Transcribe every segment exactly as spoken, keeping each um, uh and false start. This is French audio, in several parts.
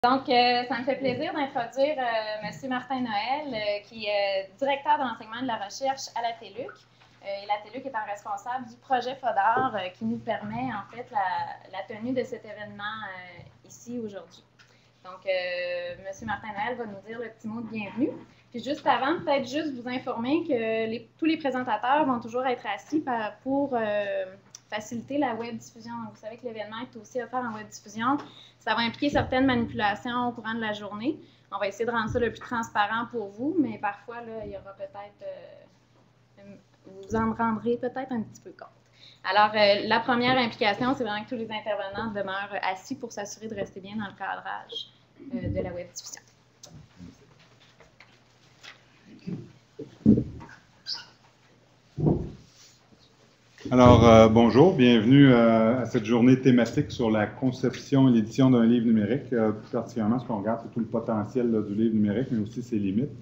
Donc, euh, ça me fait plaisir d'introduire euh, M. Martin Noël, euh, qui est euh, directeur de l'enseignement de la recherche à la TÉLUQ. Euh, et la TÉLUQ étant responsable du projet FODAR euh, qui nous permet, en fait, la, la tenue de cet événement euh, ici aujourd'hui. Donc, euh, M. Martin Noël va nous dire le petit mot de bienvenue. Puis juste avant, peut-être juste vous informer que les, tous les présentateurs vont toujours être assis par, pour euh, faciliter la web diffusion. Donc, vous savez que l'événement est aussi offert en web diffusion. Ça va impliquer certaines manipulations au courant de la journée. On va essayer de rendre ça le plus transparent pour vous, mais parfois, là, il y aura peut-être... Euh, vous en rendrez peut-être un petit peu compte. Alors, euh, la première implication, c'est vraiment que tous les intervenants demeurent assis pour s'assurer de rester bien dans le cadrage euh, de la web diffusion. Alors, euh, bonjour, bienvenue euh, à cette journée thématique sur la conception et l'édition d'un livre numérique. Euh, plus particulièrement, ce qu'on regarde, c'est tout le potentiel là, du livre numérique, mais aussi ses limites.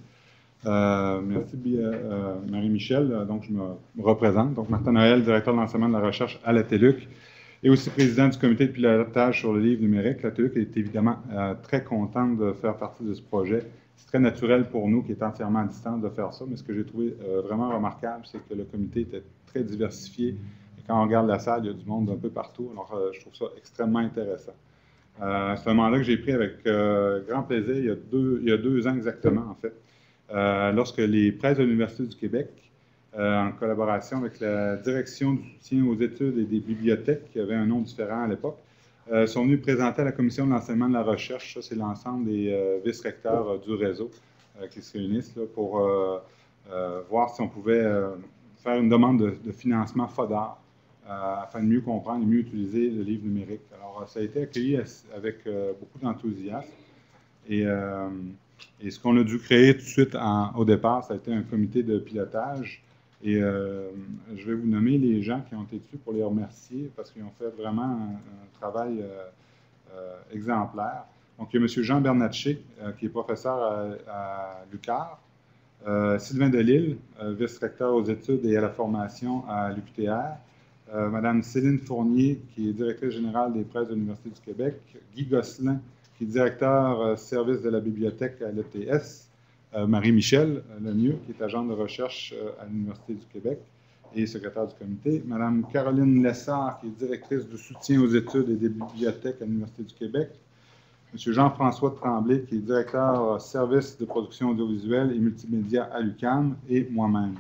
Euh, merci, euh, Marie-Michel. Donc, je me représente. Donc, Martin Noël, directeur de l'enseignement de la recherche à la TÉLUQ et aussi président du comité de pilotage sur le livre numérique. La TÉLUQ est évidemment euh, très contente de faire partie de ce projet. C'est très naturel pour nous, qui est entièrement à distance, de faire ça, mais ce que j'ai trouvé euh, vraiment remarquable, c'est que le comité était très diversifié. Et quand on regarde la salle, il y a du monde un peu partout. Alors, euh, je trouve ça extrêmement intéressant. Euh, c'est un mandat que j'ai pris avec euh, grand plaisir il y, a deux, il y a deux ans exactement, en fait, euh, lorsque les presses de l'Université du Québec, euh, en collaboration avec la direction du soutien aux études et des bibliothèques, qui avait un nom différent à l'époque, euh, sont venus présenter à la Commission de l'enseignement de la recherche. Ça, c'est l'ensemble des euh, vice-recteurs euh, du réseau euh, qui se réunissent là, pour euh, euh, voir si on pouvait euh, faire une demande de, de financement FODAR euh, afin de mieux comprendre et mieux utiliser le livre numérique. Alors, ça a été accueilli avec euh, beaucoup d'enthousiasme. Et, euh, et ce qu'on a dû créer tout de suite en, au départ, ça a été un comité de pilotage. Et euh, je vais vous nommer les gens qui ont été dessus pour les remercier parce qu'ils ont fait vraiment un, un travail euh, euh, exemplaire. Donc, il y a M. Jean Bernatchez, euh, qui est professeur à, à l'U Q A R. Euh, Sylvain Delisle, euh, vice-recteur aux études et à la formation à l'U Q T R. Euh, Mme Céline Fournier, qui est directrice générale des presses de l'Université du Québec. Guy Gosselin, qui est directeur euh, service de la bibliothèque à l'E T S. Euh, Marie-Michel euh, Lemieux, qui est agente de recherche euh, à l'Université du Québec et secrétaire du comité. Mme Caroline Lessard, qui est directrice du soutien aux études et des bibliothèques à l'Université du Québec. M. Jean-François Tremblay, qui est directeur euh, service de production audiovisuelle et multimédia à l'U Q A M, et moi-même.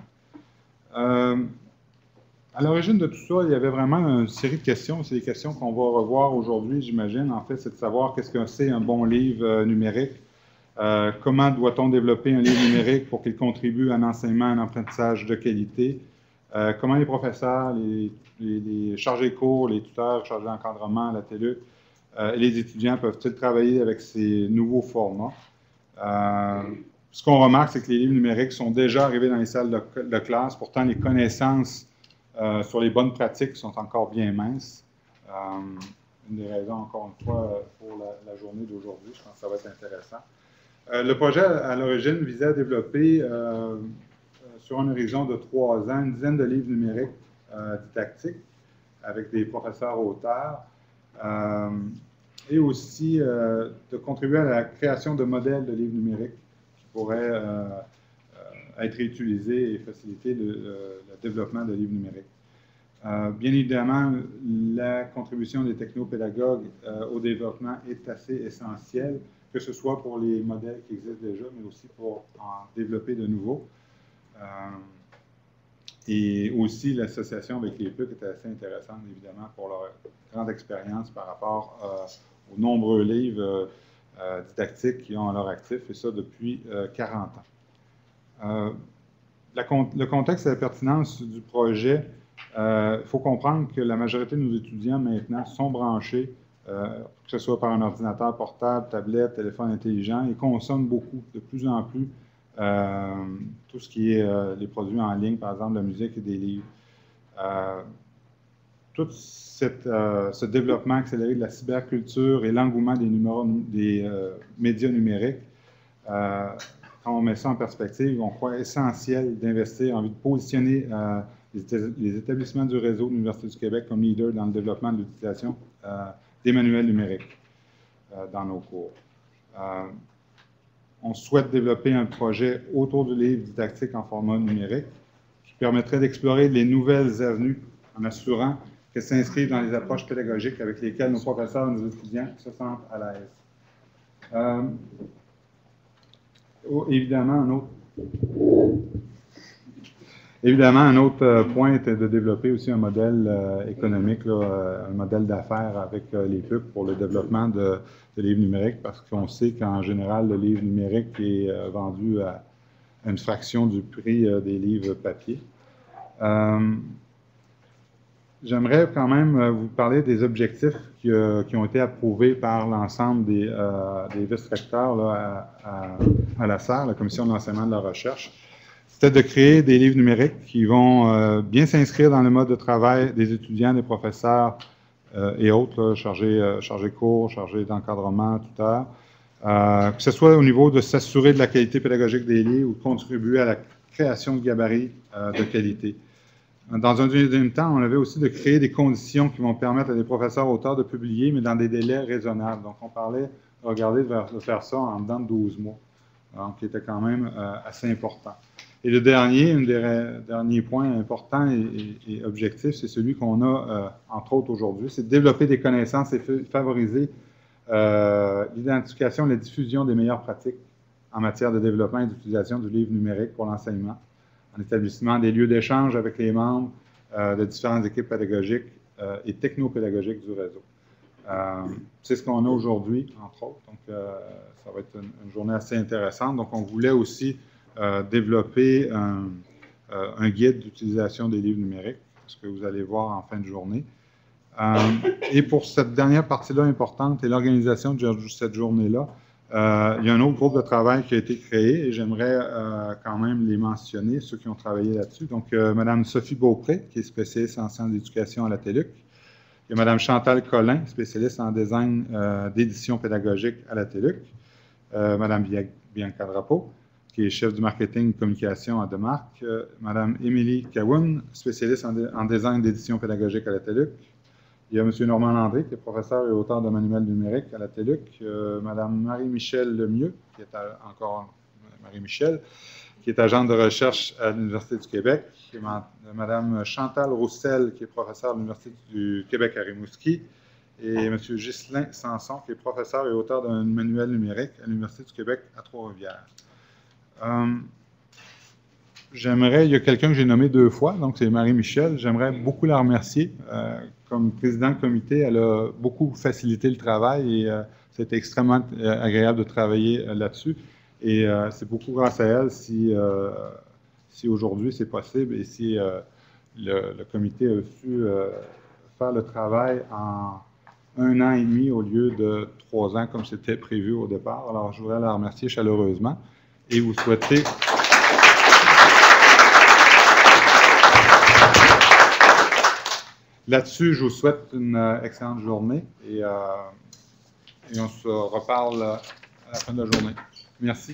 Euh, à l'origine de tout ça, il y avait vraiment une série de questions. C'est des questions qu'on va revoir aujourd'hui, j'imagine. En fait, c'est de savoir qu'est-ce que c'est un bon livre euh, numérique. Euh, comment doit-on développer un livre numérique pour qu'il contribue à un enseignement, à un apprentissage de qualité? Euh, comment les professeurs, les, les, les chargés de cours, les tuteurs, chargés d'encadrement à la TÉLUQ, euh, et les étudiants peuvent-ils travailler avec ces nouveaux formats? Euh, ce qu'on remarque, c'est que les livres numériques sont déjà arrivés dans les salles de, de classe. Pourtant, les connaissances euh, sur les bonnes pratiques sont encore bien minces. Euh, une des raisons, encore une fois, pour la, la journée d'aujourd'hui. Je pense que ça va être intéressant. Euh, le projet, à l'origine, visait à développer, euh, sur un horizon de trois ans, une dizaine de livres numériques euh, didactiques avec des professeurs-auteurs euh, et aussi euh, de contribuer à la création de modèles de livres numériques qui pourraient euh, euh, être utilisés et faciliter le, le, le développement de livres numériques. Euh, bien évidemment, la contribution des technopédagogues euh, au développement est assez essentielle, que ce soit pour les modèles qui existent déjà, mais aussi pour en développer de nouveaux. Euh, et aussi, l'association avec les P U C était assez intéressante, évidemment, pour leur grande expérience par rapport euh, aux nombreux livres euh, didactiques qu'ils ont à leur actif, et ça depuis euh, quarante ans. Euh, la, le contexte et la pertinence du projet, il euh, faut comprendre que la majorité de nos étudiants maintenant sont branchés, euh, que ce soit par un ordinateur portable, tablette, téléphone intelligent, et consomment beaucoup, de plus en plus, euh, tout ce qui est euh, les produits en ligne, par exemple la musique et des livres. Euh, tout cette, euh, ce développement accéléré de la cyberculture et l'engouement des, numéros, des euh, médias numériques, euh, quand on met ça en perspective, on croit essentiel d'investir, en vue de positionner euh, les établissements du réseau de l'Université du Québec comme leader dans le développement de l'utilisation euh, des manuels numériques euh, dans nos cours. Euh, on souhaite développer un projet autour du livre didactique en format numérique qui permettrait d'explorer les nouvelles avenues en assurant qu'elles s'inscrivent dans les approches pédagogiques avec lesquelles nos professeurs et nos étudiants se sentent à l'aise. Euh, oh, évidemment, un autre, évidemment, un autre euh, point était de développer aussi un modèle euh, économique, là, euh, un modèle d'affaires avec euh, les pubs pour le développement de, de livres numériques, parce qu'on sait qu'en général, le livre numérique est euh, vendu à, à une fraction du prix euh, des livres papier. Euh, J'aimerais quand même euh, vous parler des objectifs qui, euh, qui ont été approuvés par l'ensemble des, euh, des vice-recteurs là, à, à, à la S E R, la Commission de l'enseignement et de la recherche. C'était de créer des livres numériques qui vont euh, bien s'inscrire dans le mode de travail des étudiants, des professeurs euh, et autres, là, chargés, euh, chargés cours, chargés d'encadrement, tuteurs. Euh, que ce soit au niveau de s'assurer de la qualité pédagogique des livres ou de contribuer à la création de gabarits euh, de qualité. Dans un deuxième temps, on avait aussi de créer des conditions qui vont permettre à des professeurs auteurs de publier, mais dans des délais raisonnables. Donc, on parlait, regardez, de faire ça en dedans de douze mois, donc qui était quand même euh, assez important. Et le dernier, un des derniers points importants et, et, et objectifs, c'est celui qu'on a, euh, entre autres, aujourd'hui, c'est de développer des connaissances et favoriser euh, l'identification et la diffusion des meilleures pratiques en matière de développement et d'utilisation du livre numérique pour l'enseignement, en établissement des lieux d'échange avec les membres euh, de différentes équipes pédagogiques euh, et technopédagogiques du réseau. Euh, c'est ce qu'on a aujourd'hui, entre autres. Donc, euh, ça va être une, une journée assez intéressante. Donc, on voulait aussi euh, développer un, euh, un guide d'utilisation des livres numériques, ce que vous allez voir en fin de journée. Euh, et pour cette dernière partie-là importante et l'organisation de cette journée-là, Euh, il y a un autre groupe de travail qui a été créé et j'aimerais euh, quand même les mentionner, ceux qui ont travaillé là-dessus. Donc, euh, Mme Sophie Beaupré, qui est spécialiste en sciences d'éducation à la TÉLUC. Il y a Mme Chantal Collin, spécialiste en design euh, d'édition pédagogique à la TÉLUC. Euh, Mme Bianca Drapeau, qui est chef du marketing et communication à Demarque. Euh, Mme Émilie Kawoun, spécialiste en, en design d'édition pédagogique à la TÉLUC. Il y a M. Normand Landry, qui est professeur et auteur de manuels numériques à la TÉLUC. Euh, Mme Marie-Michel Lemieux, qui est à, encore Marie-Michel, qui est agente de recherche à l'Université du Québec. Et Mme Chantal Roussel, qui est professeure à l'Université du Québec à Rimouski. Et M. Ghislain Sanson, qui est professeur et auteur d'un manuel numérique à l'Université du Québec à Trois-Rivières. Euh, J'aimerais, il y a quelqu'un que j'ai nommé deux fois, donc c'est Marie-Michel. J'aimerais beaucoup la remercier. Euh, comme président de comité, elle a beaucoup facilité le travail et euh, c'était extrêmement euh, agréable de travailler euh, là-dessus. Et euh, c'est beaucoup grâce à elle si, euh, si aujourd'hui c'est possible et si euh, le, le comité a su euh, faire le travail en un an et demi au lieu de trois ans comme c'était prévu au départ. Alors, je voudrais la remercier chaleureusement et vous souhaiter... Là-dessus, je vous souhaite une euh, excellente journée et, euh, et on se reparle à la fin de la journée. Merci.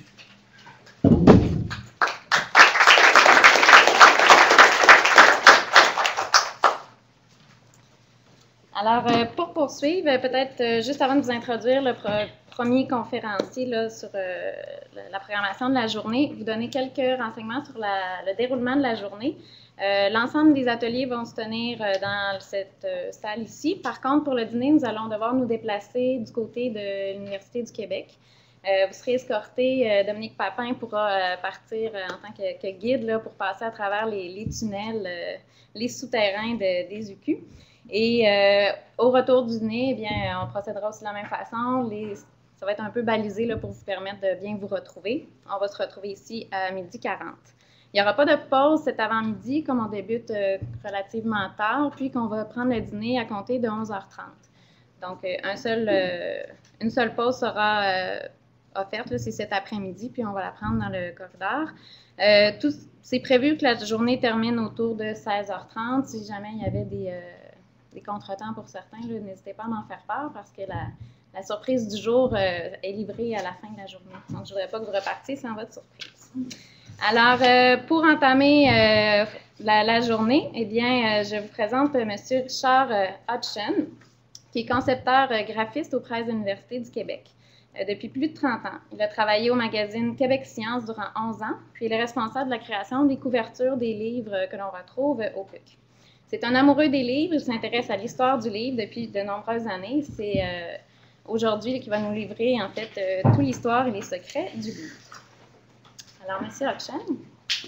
Alors, euh, pour poursuivre, peut-être euh, juste avant de vous introduire le pro premier conférencier là, sur euh, la programmation de la journée, vous donner quelques renseignements sur la, le déroulement de la journée. Euh, L'ensemble des ateliers vont se tenir euh, dans cette euh, salle ici. Par contre, pour le dîner, nous allons devoir nous déplacer du côté de l'Université du Québec. Euh, vous serez escorté, euh, Dominique Papin pourra euh, partir euh, en tant que, que guide là, pour passer à travers les, les tunnels, euh, les souterrains de, des U Q. Et euh, au retour du dîner, eh bien, on procédera aussi de la même façon. Les, ça va être un peu balisé là, pour vous permettre de bien vous retrouver. On va se retrouver ici à midi quarante. Il n'y aura pas de pause cet avant-midi, comme on débute euh, relativement tard, puis qu'on va prendre le dîner à compter de onze heures trente. Donc, euh, un seul, euh, une seule pause sera euh, offerte, c'est cet après-midi, puis on va la prendre dans le corridor. Euh, c'est prévu que la journée termine autour de seize heures trente. Si jamais il y avait des, euh, des contretemps pour certains, n'hésitez pas à m'en faire part, parce que la, la surprise du jour euh, est livrée à la fin de la journée. Donc, je ne voudrais pas que vous repartiez sans votre surprise. Alors, euh, pour entamer euh, la, la journée, eh bien, euh, je vous présente euh, M. Richard euh, Hodgson, qui est concepteur euh, graphiste aux Presses de l'Université du Québec. euh, depuis plus de trente ans. Il a travaillé au magazine Québec Science durant onze ans, puis il est responsable de la création des couvertures des livres que l'on retrouve au P U C. C'est un amoureux des livres, il s'intéresse à l'histoire du livre depuis de nombreuses années. C'est euh, aujourd'hui qu'il va nous livrer en fait euh, toute l'histoire et les secrets du livre. Alors, M. Hochschild.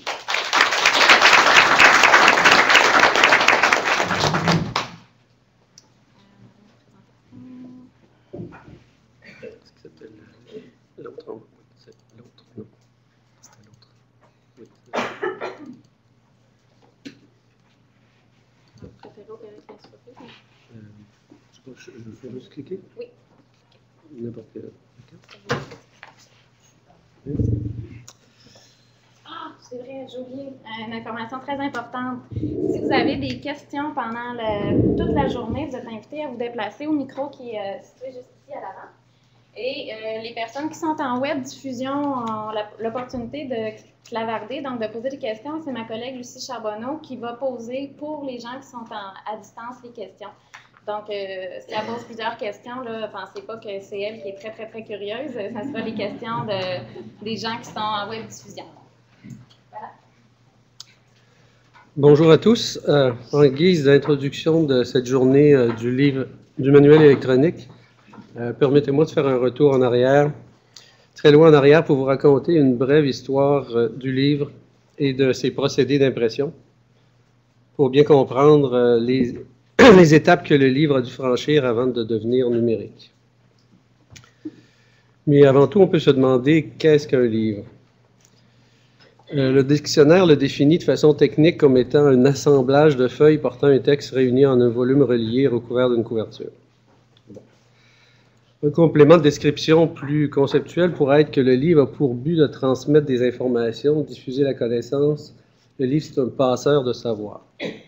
C'était l'autre. C'est l'autre. Non. C'était l'autre. Oui. Vous préférez opérer avec l'instructeur? Euh, je, je, je fais juste cliquer? Oui. N'importe quel. Ah, c'est vrai, j'ai oublié une information très importante. Si vous avez des questions pendant le, toute la journée, vous êtes invité à vous déplacer au micro qui est euh, situé juste ici à l'avant. Et euh, les personnes qui sont en web diffusion ont l'opportunité de clavarder, donc de poser des questions. C'est ma collègue Lucie Charbonneau qui va poser pour les gens qui sont en, à distance les questions. Donc, euh, si elle pose plusieurs questions, ne pensez pas que c'est elle qui est très, très, très curieuse. Ça sera les questions de, des gens qui sont en web diffusion. Voilà. Bonjour à tous. Euh, en guise d'introduction de cette journée euh, du livre, du manuel électronique, euh, permettez-moi de faire un retour en arrière, très loin en arrière, pour vous raconter une brève histoire euh, du livre et de ses procédés d'impression, pour bien comprendre euh, les, les étapes que le livre a dû franchir avant de devenir numérique. Mais avant tout, on peut se demander qu'est-ce qu'un livre? Euh, le dictionnaire le définit de façon technique comme étant un assemblage de feuilles portant un texte réuni en un volume relié recouvert d'une couverture. Bon. Un complément de description plus conceptuel pourrait être que le livre a pour but de transmettre des informations, diffuser la connaissance. Le livre, c'est un passeur de savoir.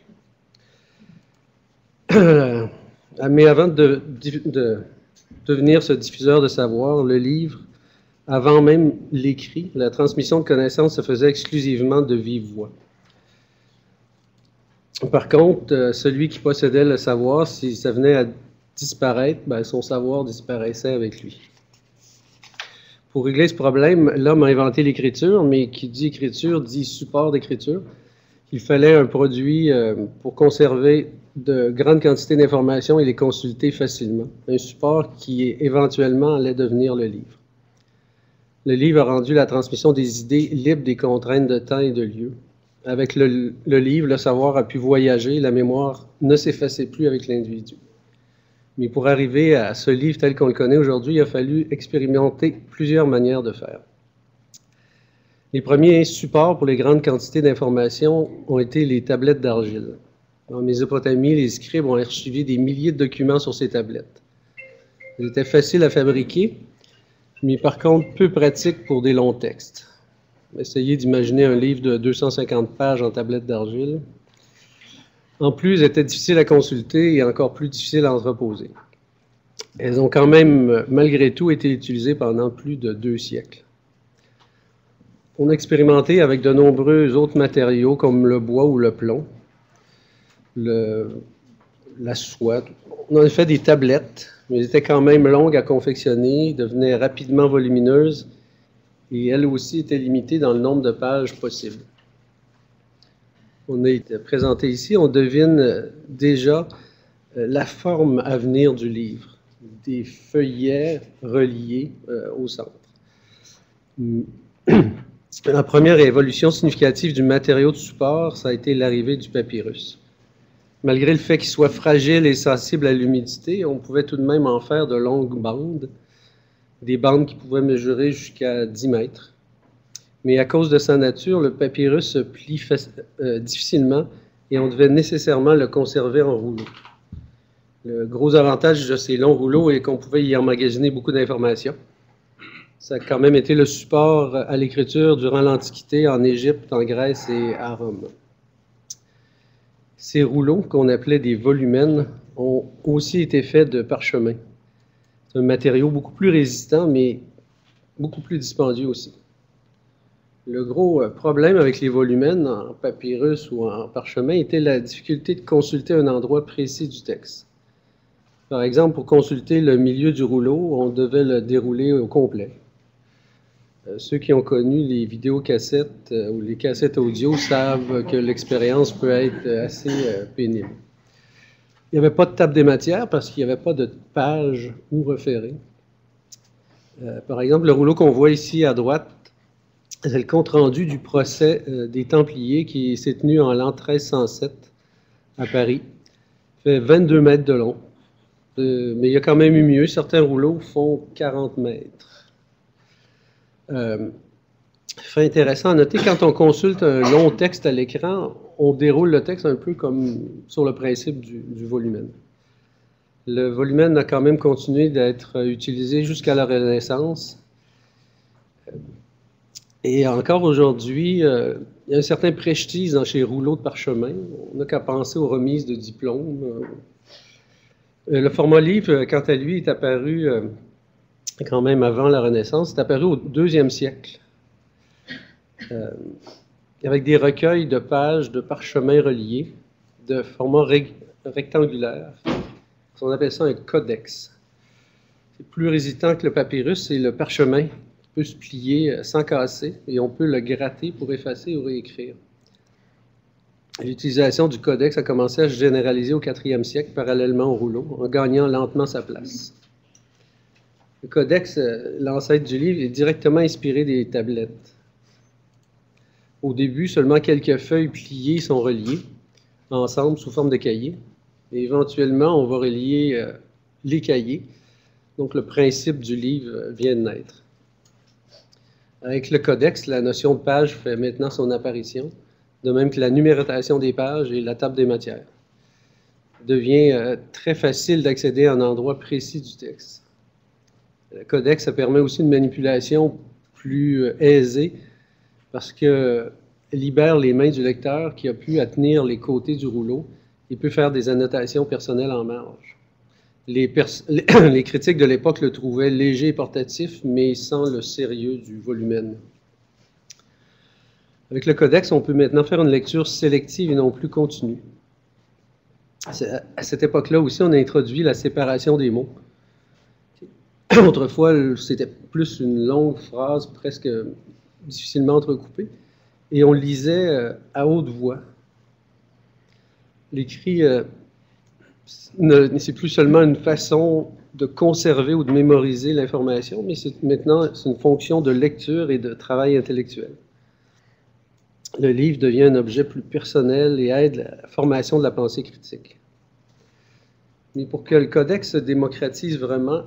Mais avant de, de devenir ce diffuseur de savoir, le livre, avant même l'écrit, la transmission de connaissances se faisait exclusivement de vive voix. Par contre, celui qui possédait le savoir, si ça venait à disparaître, ben son savoir disparaissait avec lui. Pour régler ce problème, l'homme a inventé l'écriture, mais qui dit écriture dit support d'écriture. Il fallait un produit pour conserver de grandes quantités d'informations et les consulter facilement. Un support qui éventuellement allait devenir le livre. Le livre a rendu la transmission des idées libre des contraintes de temps et de lieu. Avec le, le livre, le savoir a pu voyager, la mémoire ne s'effaçait plus avec l'individu. Mais pour arriver à ce livre tel qu'on le connaît aujourd'hui, il a fallu expérimenter plusieurs manières de faire. Les premiers supports pour les grandes quantités d'informations ont été les tablettes d'argile. En Mésopotamie, les scribes ont archivé des milliers de documents sur ces tablettes. Elles étaient faciles à fabriquer, mais par contre peu pratiques pour des longs textes. Essayez d'imaginer un livre de deux cent cinquante pages en tablette d'argile. En plus, elles étaient difficiles à consulter et encore plus difficiles à entreposer. Elles ont quand même, malgré tout, été utilisées pendant plus de deux siècles. On a expérimenté avec de nombreux autres matériaux comme le bois ou le plomb, le, la soie. On en a fait des tablettes, mais elles étaient quand même longues à confectionner, devenaient rapidement volumineuses et elles aussi étaient limitées dans le nombre de pages possibles. On est présenté ici, on devine déjà la forme à venir du livre, des feuillets reliés euh, au centre. La première évolution significative du matériau de support, ça a été l'arrivée du papyrus. Malgré le fait qu'il soit fragile et sensible à l'humidité, on pouvait tout de même en faire de longues bandes, des bandes qui pouvaient mesurer jusqu'à dix mètres. Mais à cause de sa nature, le papyrus se plie euh, difficilement et on devait nécessairement le conserver en rouleau. Le gros avantage de ces longs rouleaux est qu'on pouvait y emmagasiner beaucoup d'informations. Ça a quand même été le support à l'écriture durant l'Antiquité, en Égypte, en Grèce et à Rome. Ces rouleaux, qu'on appelait des volumens, ont aussi été faits de parchemin. C'est un matériau beaucoup plus résistant, mais beaucoup plus dispendieux aussi. Le gros problème avec les volumens en papyrus ou en parchemin était la difficulté de consulter un endroit précis du texte. Par exemple, pour consulter le milieu du rouleau, on devait le dérouler au complet. Euh, ceux qui ont connu les vidéocassettes euh, ou les cassettes audio savent que l'expérience peut être assez euh, pénible. Il n'y avait pas de table des matières parce qu'il n'y avait pas de page où référer. Euh, par exemple, le rouleau qu'on voit ici à droite, c'est le compte-rendu du procès euh, des Templiers qui s'est tenu en l'an treize cent sept à Paris. Il fait vingt-deux mètres de long. Euh, mais il y a quand même eu mieux. Certains rouleaux font quarante mètres. Euh, fait intéressant à noter, quand on consulte un long texte à l'écran, on déroule le texte un peu comme sur le principe du, du volumène. Le volumène a quand même continué d'être utilisé jusqu'à la Renaissance. Et encore aujourd'hui, euh, il y a un certain prestige dans ces rouleaux de parchemin. On n'a qu'à penser aux remises de diplômes. Euh, le format livre, quant à lui, est apparu euh, quand même avant la Renaissance. C'est apparu au deuxième siècle, euh, avec des recueils de pages de parchemin reliés de format rectangulaire. On appelle ça un codex. C'est plus résistant que le papyrus et le parchemin peut se plier sans casser et on peut le gratter pour effacer ou réécrire. L'utilisation du codex a commencé à se généraliser au quatrième siècle parallèlement au rouleau, en gagnant lentement sa place. Le codex, l'ancêtre du livre, est directement inspiré des tablettes. Au début, seulement quelques feuilles pliées sont reliées ensemble sous forme de cahiers. Et éventuellement, on va relier euh, les cahiers. Donc, le principe du livre vient de naître. Avec le codex, la notion de page fait maintenant son apparition, de même que la numérotation des pages et la table des matières. Il devient euh, très facile d'accéder à un endroit précis du texte. Le codex, ça permet aussi une manipulation plus euh, aisée parce que libère les mains du lecteur qui a pu à tenir les côtés du rouleau. Il peut faire des annotations personnelles en marge. Les, pers les, les critiques de l'époque le trouvaient léger et portatif, mais sans le sérieux du volumène. Avec le codex, on peut maintenant faire une lecture sélective et non plus continue. À cette époque-là aussi, on a introduit la séparation des mots. Autrefois, c'était plus une longue phrase, presque difficilement entrecoupée, et on lisait à haute voix. L'écrit, euh, c'est plus seulement une façon de conserver ou de mémoriser l'information, mais c'est maintenant c'est une fonction de lecture et de travail intellectuel. Le livre devient un objet plus personnel et aide à la formation de la pensée critique. Mais pour que le codex se démocratise vraiment,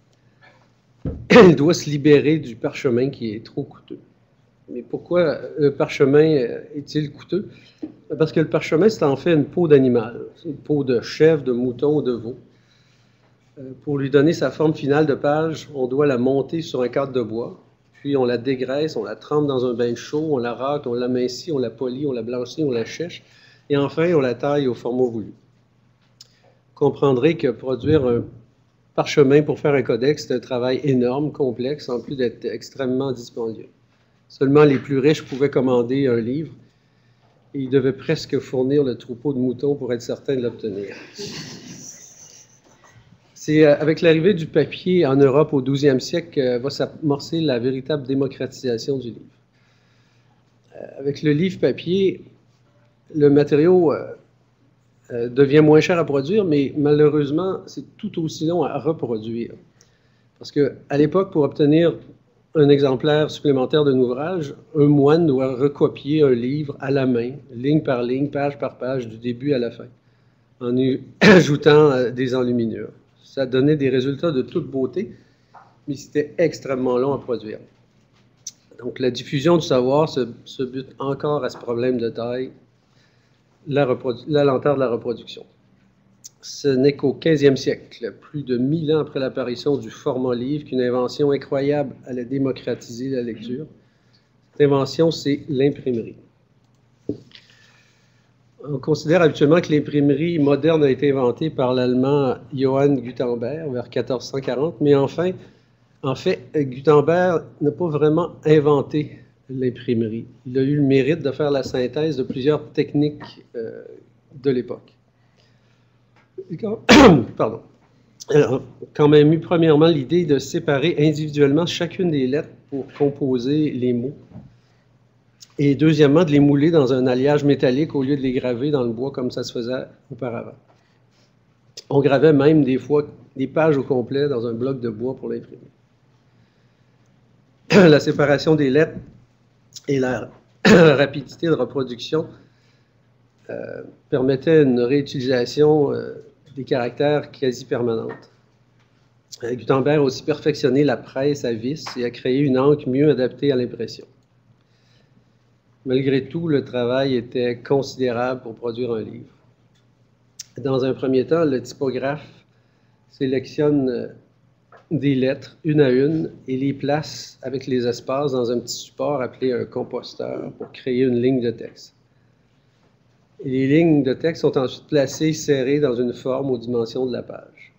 il doit se libérer du parchemin qui est trop coûteux. Mais pourquoi le parchemin est-il coûteux? Parce que le parchemin, c'est en fait une peau d'animal. C'est une peau de chèvre, de mouton ou de veau. Pour lui donner sa forme finale de page, on doit la monter sur un cadre de bois, puis on la dégraisse, on la trempe dans un bain chaud, on la râte, on l'amincit, on la polit, on la blanchit, on la sèche, et enfin on la taille au format voulu. Vous comprendrez que produire un parchemin pour faire un codex, c'est un travail énorme, complexe, en plus d'être extrêmement dispendieux. Seulement les plus riches pouvaient commander un livre et ils devaient presque fournir le troupeau de moutons pour être certains de l'obtenir. C'est avec l'arrivée du papier en Europe au douzième siècle que va s'amorcer la véritable démocratisation du livre. Avec le livre papier, le matériau devient moins cher à produire, mais malheureusement, c'est tout aussi long à reproduire. Parce qu'à l'époque, pour obtenir un exemplaire supplémentaire d'un ouvrage, un moine doit recopier un livre à la main, ligne par ligne, page par page, du début à la fin, en y ajoutant des enluminures. Ça donnait des résultats de toute beauté, mais c'était extrêmement long à produire. Donc la diffusion du savoir se, se bute encore à ce problème de taille, la, la lenteur de la reproduction. Ce n'est qu'au quinzième siècle, plus de mille ans après l'apparition du format livre, qu'une invention incroyable allait démocratiser la lecture. Cette invention, c'est l'imprimerie. On considère habituellement que l'imprimerie moderne a été inventée par l'Allemand Johann Gutenberg vers quatorze cent quarante, mais enfin, en fait, Gutenberg n'a pas vraiment inventé l'imprimerie. Il a eu le mérite de faire la synthèse de plusieurs techniques euh, de l'époque. Pardon. a quand même eu premièrement l'idée de séparer individuellement chacune des lettres pour composer les mots. Et deuxièmement, de les mouler dans un alliage métallique au lieu de les graver dans le bois comme ça se faisait auparavant. On gravait même des fois des pages au complet dans un bloc de bois pour l'imprimer. La séparation des lettres et la rapidité de reproduction euh, permettaient une réutilisation euh, des caractères quasi permanente. Gutenberg a aussi perfectionné la presse à vis et a créé une encre mieux adaptée à l'impression. Malgré tout, le travail était considérable pour produire un livre. Dans un premier temps, le typographe sélectionne des lettres une à une et les place avec les espaces dans un petit support appelé un composteur pour créer une ligne de texte. Et les lignes de texte sont ensuite placées serrées dans une forme aux dimensions de la page.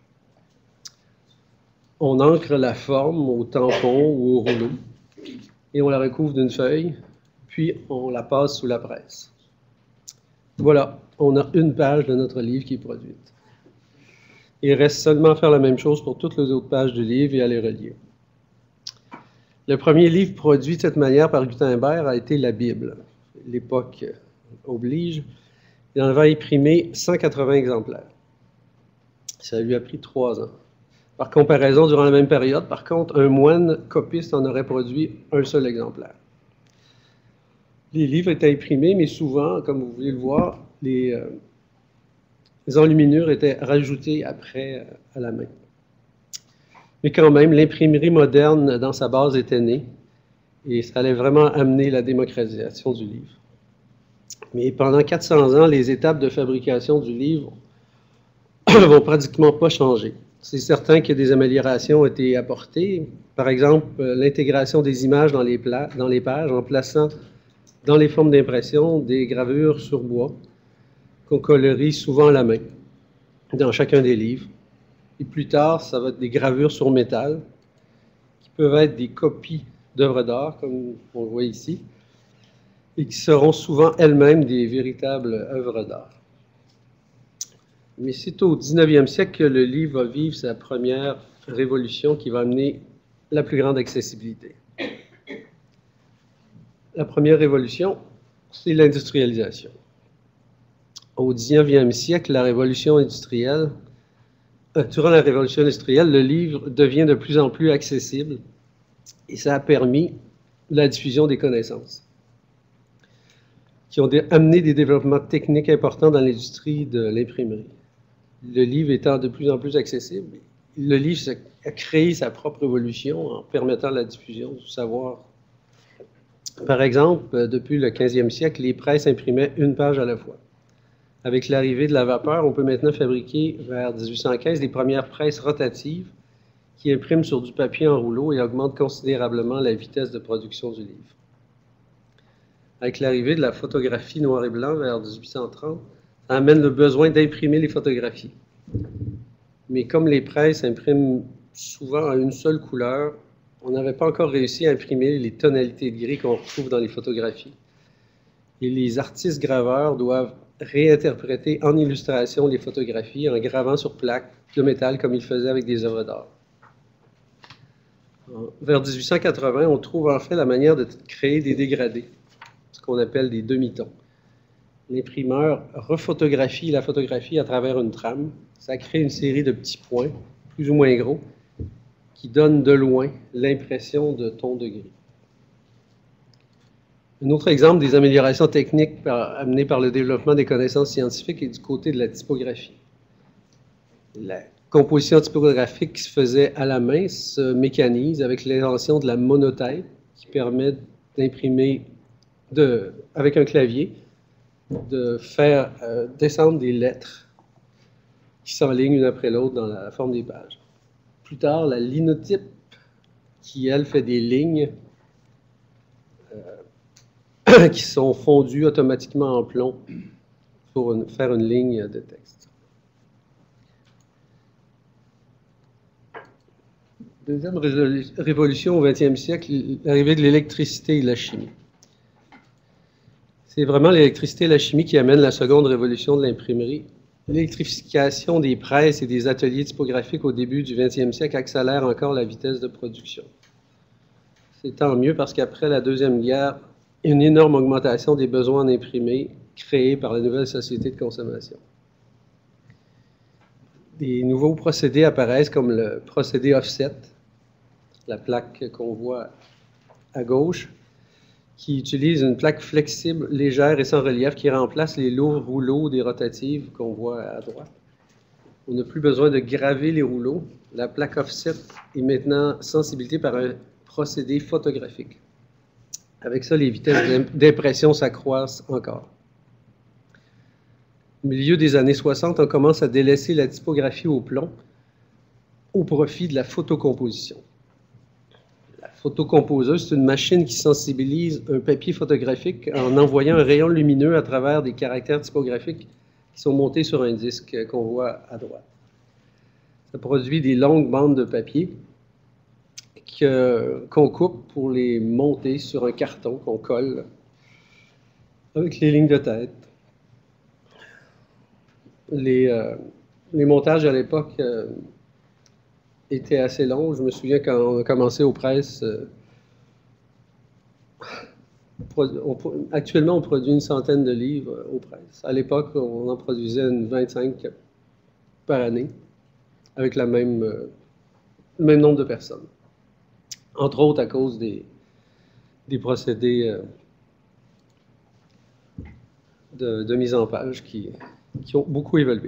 On ancre la forme au tampon ou au rouleau et on la recouvre d'une feuille, puis on la passe sous la presse. Voilà, on a une page de notre livre qui est produite. Il reste seulement à faire la même chose pour toutes les autres pages du livre et à les relier. Le premier livre produit de cette manière par Gutenberg a été la Bible. L'époque oblige. Il en a imprimé cent quatre-vingts exemplaires. Ça lui a pris trois ans. Par comparaison, durant la même période, par contre, un moine copiste en aurait produit un seul exemplaire. Les livres étaient imprimés, mais souvent, comme vous voulez le voir, les, euh, les enluminures étaient rajoutées après euh, à la main. Mais quand même, l'imprimerie moderne, dans sa base, était née, et ça allait vraiment amener la démocratisation du livre. Mais pendant quatre cents ans, les étapes de fabrication du livre ne vont pratiquement pas changer. C'est certain que des améliorations ont été apportées. Par exemple, l'intégration des images dans les, dans les pages en plaçant dans les formes d'impression des gravures sur bois qu'on colorie souvent à la main dans chacun des livres. Et plus tard, ça va être des gravures sur métal qui peuvent être des copies d'œuvres d'art, comme on le voit ici, et qui seront souvent elles-mêmes des véritables œuvres d'art. Mais c'est au dix-neuvième siècle que le livre va vivre sa première révolution qui va amener la plus grande accessibilité. La première révolution, c'est l'industrialisation. Au dix-neuvième siècle, la révolution industrielle, euh, durant la révolution industrielle, le livre devient de plus en plus accessible et ça a permis la diffusion des connaissances qui ont amené des développements techniques importants dans l'industrie de l'imprimerie. Le livre étant de plus en plus accessible, le livre a créé sa propre évolution en permettant la diffusion du savoir. Par exemple, depuis le quinzième siècle, les presses imprimaient une page à la fois. Avec l'arrivée de la vapeur, on peut maintenant fabriquer, vers dix-huit cent quinze, les premières presses rotatives qui impriment sur du papier en rouleau et augmentent considérablement la vitesse de production du livre. Avec l'arrivée de la photographie noir et blanc vers dix-huit cent trente, ça amène le besoin d'imprimer les photographies. Mais comme les presses impriment souvent à une seule couleur, on n'avait pas encore réussi à imprimer les tonalités de gris qu'on retrouve dans les photographies. Et les artistes graveurs doivent réinterpréter en illustration les photographies en gravant sur plaque de métal comme ils faisaient avec des œuvres d'art. Vers dix-huit cent quatre-vingts, on trouve en fait la manière de créer des dégradés, ce qu'on appelle des demi-tons. L'imprimeur rephotographie la photographie à travers une trame. Ça crée une série de petits points, plus ou moins gros, qui donnent de loin l'impression de tons de gris. Un autre exemple des améliorations techniques par, amenées par le développement des connaissances scientifiques est du côté de la typographie. La composition typographique qui se faisait à la main se mécanise avec l'invention de la monotype qui permet d'imprimer de, avec un clavier, de faire euh, descendre des lettres qui s'enlignent une après l'autre dans la forme des pages. Plus tard, la linotype, qui, elle, fait des lignes euh, qui sont fondues automatiquement en plomb pour une, faire une ligne de texte. Deuxième révolution au vingtième siècle, l'arrivée de l'électricité et de la chimie. C'est vraiment l'électricité et la chimie qui amènent la seconde révolution de l'imprimerie l'électrification des presses et des ateliers typographiques au début du vingtième siècle accélère encore la vitesse de production. C'est tant mieux parce qu'après la Deuxième Guerre, une énorme augmentation des besoins en imprimés créés par la nouvelle société de consommation. Des nouveaux procédés apparaissent comme le procédé offset, la plaque qu'on voit à gauche, qui utilise une plaque flexible, légère et sans relief qui remplace les lourds rouleaux des rotatives qu'on voit à droite. On n'a plus besoin de graver les rouleaux. La plaque offset est maintenant sensibilisée par un procédé photographique. Avec ça, les vitesses d'impression s'accroissent encore. Au milieu des années soixante, on commence à délaisser la typographie au plomb au profit de la photocomposition. La photocomposeuse, c'est une machine qui sensibilise un papier photographique en envoyant un rayon lumineux à travers des caractères typographiques qui sont montés sur un disque qu'on voit à droite. Ça produit des longues bandes de papier qu'on coupe pour les monter sur un carton qu'on colle avec les lignes de tête. Les, euh, les montages à l'époque euh, étaient assez longs. Je me souviens quand on a commencé aux presses, euh, on, actuellement on produit une centaine de livres aux presses. À l'époque, on en produisait une vingt-cinq par année avec la même, euh, le même nombre de personnes. Entre autres à cause des, des procédés euh, de, de mise en page qui, qui ont beaucoup évolué.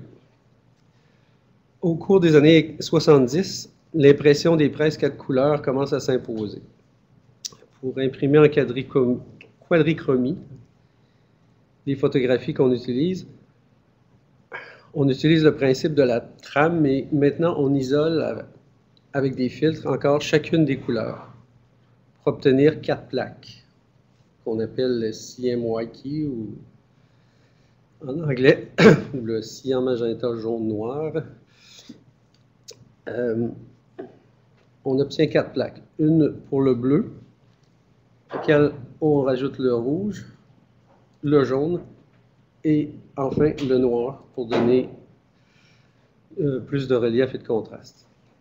Au cours des années soixante-dix, l'impression des presses quatre couleurs commence à s'imposer. Pour imprimer en quadrichromie les photographies qu'on utilise, on utilise le principe de la trame, mais maintenant on isole avec des filtres encore chacune des couleurs pour obtenir quatre plaques qu'on appelle le cyan whitey ou en anglais ou le cyan magenta jaune noir. Euh, on obtient quatre plaques. Une pour le bleu, auquel on rajoute le rouge, le jaune et enfin le noir pour donner euh, plus de relief et de contraste.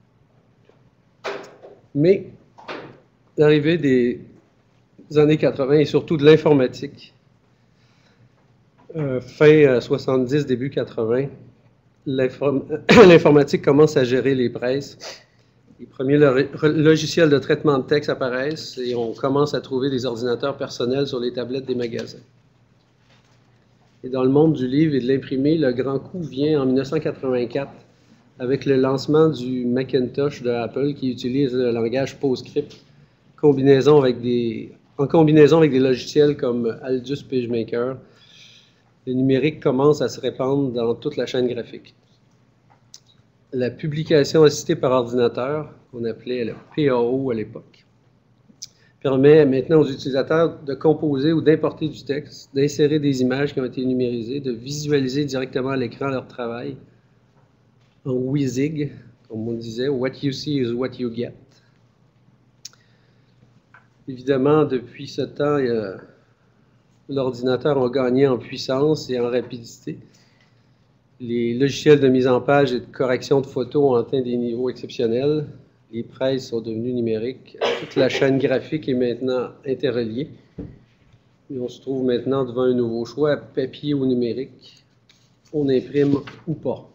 Mais l'arrivée des années quatre-vingt et surtout de l'informatique, euh, fin soixante-dix, début quatre-vingt, l'informatique commence à gérer les presses. Les premiers logiciels de traitement de texte apparaissent et on commence à trouver des ordinateurs personnels sur les tablettes des magasins. Et dans le monde du livre et de l'imprimé, le grand coup vient en mille neuf cent quatre-vingt-quatre avec le lancement du Macintosh de Apple qui utilise le langage PostScript combinaison avec des, en combinaison avec des logiciels comme Aldus PageMaker. Le numérique commence à se répandre dans toute la chaîne graphique. La publication assistée par ordinateur, qu'on appelait le P A O à l'époque, permet maintenant aux utilisateurs de composer ou d'importer du texte, d'insérer des images qui ont été numérisées, de visualiser directement à l'écran leur travail en WYSIG, comme on disait, what you see is what you get. Évidemment, depuis ce temps, l'ordinateur a gagné en puissance et en rapidité. Les logiciels de mise en page et de correction de photos ont atteint des niveaux exceptionnels. Les presses sont devenues numériques. Toute la chaîne graphique est maintenant interreliée. Et on se trouve maintenant devant un nouveau choix, papier ou numérique. On imprime ou pas.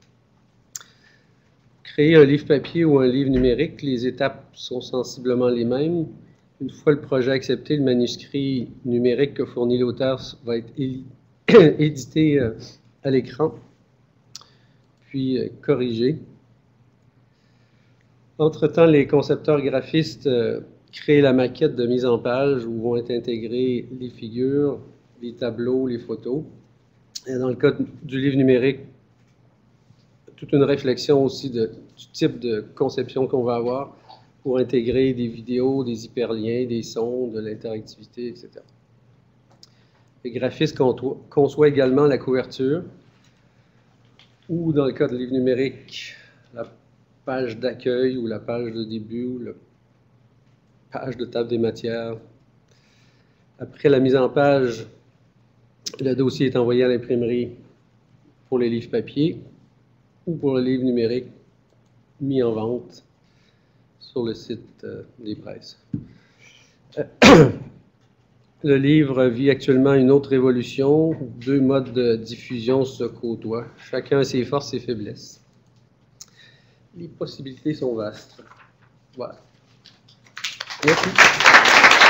Créer un livre papier ou un livre numérique, les étapes sont sensiblement les mêmes. Une fois le projet accepté, le manuscrit numérique que fournit l'auteur va être édité à l'écran, puis corrigé. Entre-temps, les concepteurs graphistes créent la maquette de mise en page où vont être intégrées les figures, les tableaux, les photos. Et dans le cas du livre numérique, toute une réflexion aussi de, du type de conception qu'on va avoir pour intégrer des vidéos, des hyperliens, des sons, de l'interactivité, et cetera. Les graphistes conçoivent également la couverture, ou dans le cas de livre numérique, la page d'accueil ou la page de début ou la page de table des matières. Après la mise en page, le dossier est envoyé à l'imprimerie pour pour les livres papier ou pour le livre numérique mis en vente sur le site euh, des presses. Euh, le livre vit actuellement une autre évolution. Deux modes de diffusion se côtoient. Chacun a ses forces et faiblesses. Les possibilités sont vastes. Voilà. Merci.